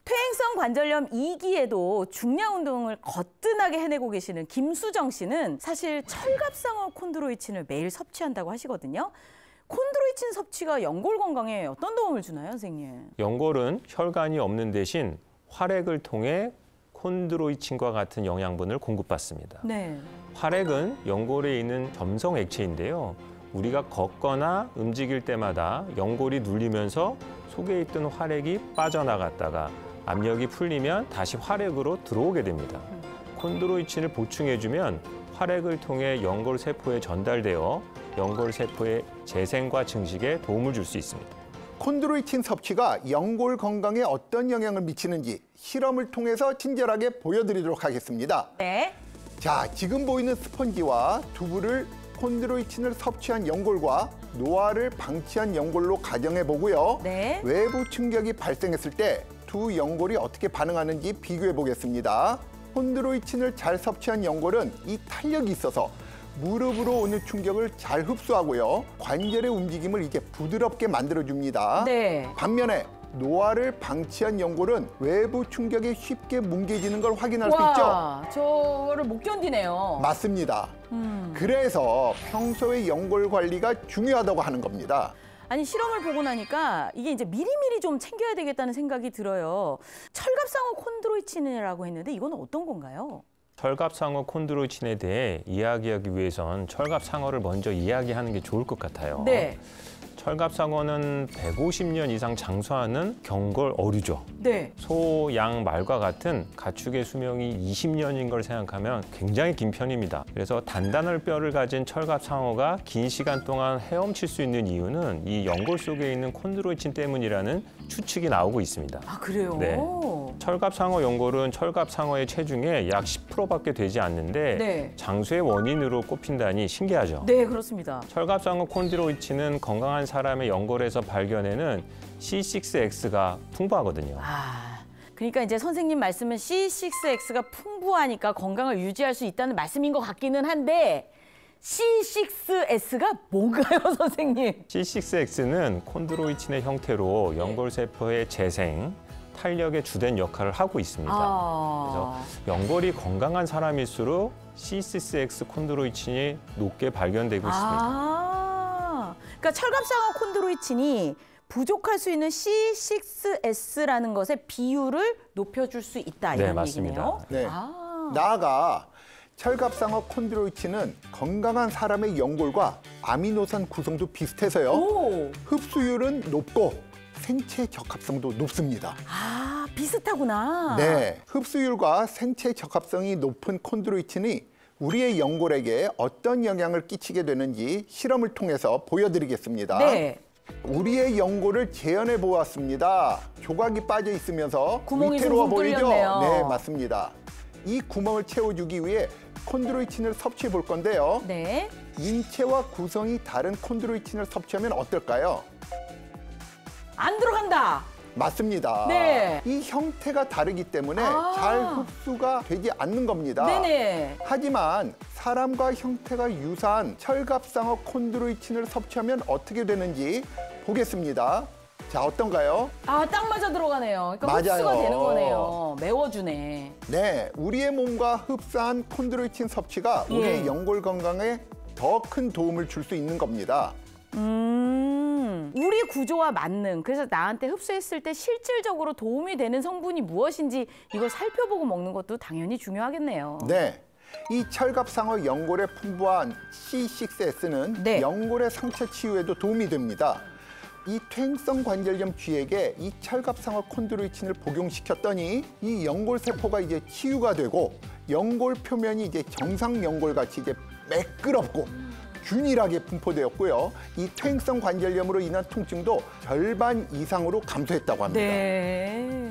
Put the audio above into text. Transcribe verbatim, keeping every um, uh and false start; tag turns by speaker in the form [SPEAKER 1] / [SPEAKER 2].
[SPEAKER 1] 퇴행성 관절염 이 기에도 중량 운동을 거뜬하게 해내고 계시는 김수정 씨는 사실 철갑상어 콘드로이친을 매일 섭취한다고 하시거든요. 콘드로이친 섭취가 연골 건강에 어떤 도움을 주나요, 선생님?
[SPEAKER 2] 연골은 혈관이 없는 대신 활액을 통해 콘드로이친과 같은 영양분을 공급받습니다.
[SPEAKER 1] 네.
[SPEAKER 2] 활액은 연골에 있는 점성 액체인데요. 우리가 걷거나 움직일 때마다 연골이 눌리면서 속에 있던 활액이 빠져나갔다가 압력이 풀리면 다시 활액으로 들어오게 됩니다. 콘드로이친을 보충해주면 활액을 통해 연골 세포에 전달되어 연골 세포의 재생과 증식에 도움을 줄 수 있습니다.
[SPEAKER 3] 콘드로이친 섭취가 연골 건강에 어떤 영향을 미치는지 실험을 통해서 친절하게 보여드리도록 하겠습니다.
[SPEAKER 1] 네.
[SPEAKER 3] 자, 지금 보이는 스펀지와 두부를 콘드로이친을 섭취한 연골과 노화를 방치한 연골로 가정해 보고요.
[SPEAKER 1] 네.
[SPEAKER 3] 외부 충격이 발생했을 때 두 연골이 어떻게 반응하는지 비교해 보겠습니다. 콘드로이친을 잘 섭취한 연골은 이 탄력이 있어서 무릎으로 오는 충격을 잘 흡수하고요. 관절의 움직임을 이제 부드럽게 만들어줍니다.
[SPEAKER 1] 네.
[SPEAKER 3] 반면에 노화를 방치한 연골은 외부 충격에 쉽게 뭉개지는 걸 확인할 수 있죠.
[SPEAKER 1] 와, 저거를 못 견디네요.
[SPEAKER 3] 맞습니다.
[SPEAKER 1] 음.
[SPEAKER 3] 그래서 평소에 연골 관리가 중요하다고 하는 겁니다.
[SPEAKER 1] 아니, 실험을 보고 나니까 이게 이제 미리미리 좀 챙겨야 되겠다는 생각이 들어요. 철갑상어 콘드로이친이라고 했는데 이건 어떤 건가요?
[SPEAKER 2] 철갑상어 콘드로이친에 대해 이야기하기 위해선 철갑상어를 먼저 이야기하는 게 좋을 것 같아요.
[SPEAKER 1] 네.
[SPEAKER 2] 철갑상어는 백오십 년 이상 장수하는 경걸 어류죠.
[SPEAKER 1] 네.
[SPEAKER 2] 소, 양, 말과 같은 가축의 수명이 이십 년인 걸 생각하면 굉장히 긴 편입니다. 그래서 단단한 뼈를 가진 철갑상어가 긴 시간 동안 헤엄칠 수 있는 이유는 이 연골 속에 있는 콘드로이친 때문이라는 추측이 나오고 있습니다.
[SPEAKER 1] 아, 그래요?
[SPEAKER 2] 네. 철갑상어 연골은 철갑상어의 체중의 약 십 퍼센트밖에 되지 않는데
[SPEAKER 1] 네.
[SPEAKER 2] 장수의 원인으로 꼽힌다니 신기하죠.
[SPEAKER 1] 네, 그렇습니다.
[SPEAKER 2] 철갑상어 콘드로이친은 건강한 사람의 연골에서 발견되는 씨 식스 엑스가 풍부하거든요.
[SPEAKER 1] 아, 그러니까 이제 선생님 말씀은 씨 식스 엑스가 풍부하니까 건강을 유지할 수 있다는 말씀인 것 같기는 한데 씨 식스 에스가 뭔가요, 선생님?
[SPEAKER 2] 씨 식스 엑스는 콘드로이친의 형태로 연골세포의 재생, 탄력의 주된 역할을 하고 있습니다.
[SPEAKER 1] 아...
[SPEAKER 2] 그래서 연골이 건강한 사람일수록 씨 식스 엑스 콘드로이친이 높게 발견되고 있습니다.
[SPEAKER 1] 아, 그러니까 철갑상어 콘드로이친이 부족할 수 있는 씨 식스 에스라는 것의 비율을 높여줄 수 있다, 이런
[SPEAKER 2] 네, 맞습니다.
[SPEAKER 1] 얘기네요.
[SPEAKER 3] 네.
[SPEAKER 1] 아...
[SPEAKER 3] 나아가 철갑상어 콘드로이친은 건강한 사람의 연골과 아미노산 구성도 비슷해서요.
[SPEAKER 1] 오.
[SPEAKER 3] 흡수율은 높고 생체 적합성도 높습니다.
[SPEAKER 1] 아, 비슷하구나.
[SPEAKER 3] 네, 흡수율과 생체 적합성이 높은 콘드로이친이 우리의 연골에게 어떤 영향을 끼치게 되는지 실험을 통해서 보여드리겠습니다.
[SPEAKER 1] 네.
[SPEAKER 3] 우리의 연골을 재현해 보았습니다. 조각이 빠져 있으면서
[SPEAKER 1] 구멍이
[SPEAKER 3] 위태로워
[SPEAKER 1] 숭숭
[SPEAKER 3] 보이죠?
[SPEAKER 1] 뚫렸네요.
[SPEAKER 3] 네, 맞습니다. 이 구멍을 채워주기 위해 콘드로이친을 섭취해 볼 건데요.
[SPEAKER 1] 네.
[SPEAKER 3] 인체와 구성이 다른 콘드로이친을 섭취하면 어떨까요?
[SPEAKER 1] 안 들어간다.
[SPEAKER 3] 맞습니다.
[SPEAKER 1] 네.
[SPEAKER 3] 이 형태가 다르기 때문에
[SPEAKER 1] 아.
[SPEAKER 3] 잘 흡수가 되지 않는 겁니다.
[SPEAKER 1] 네네.
[SPEAKER 3] 하지만 사람과 형태가 유사한 철갑상어 콘드로이친을 섭취하면 어떻게 되는지 보겠습니다. 자, 어떤가요?
[SPEAKER 1] 아, 딱 맞아 들어가네요. 그러니까
[SPEAKER 3] 맞아요.
[SPEAKER 1] 흡수가 되는 거네요. 메워주네.
[SPEAKER 3] 네, 우리의 몸과 흡사한 콘드로이친 섭취가
[SPEAKER 1] 예.
[SPEAKER 3] 우리의 연골 건강에 더 큰 도움을 줄 수 있는 겁니다.
[SPEAKER 1] 음, 우리 구조와 맞는, 그래서 나한테 흡수했을 때 실질적으로 도움이 되는 성분이 무엇인지 이걸 살펴보고 먹는 것도 당연히 중요하겠네요.
[SPEAKER 3] 네, 이 철갑상어 연골에 풍부한 씨 식스 에스는
[SPEAKER 1] 네.
[SPEAKER 3] 연골의 상처 치유에도 도움이 됩니다. 이 퇴행성 관절염 쥐에게 이 철갑상어 콘드로이친을 복용시켰더니 이 연골 세포가 이제 치유가 되고 연골 표면이 이제 정상 연골같이 이제 매끄럽고 균일하게 분포되었고요. 이 퇴행성 관절염으로 인한 통증도 절반 이상으로 감소했다고 합니다.
[SPEAKER 1] 네.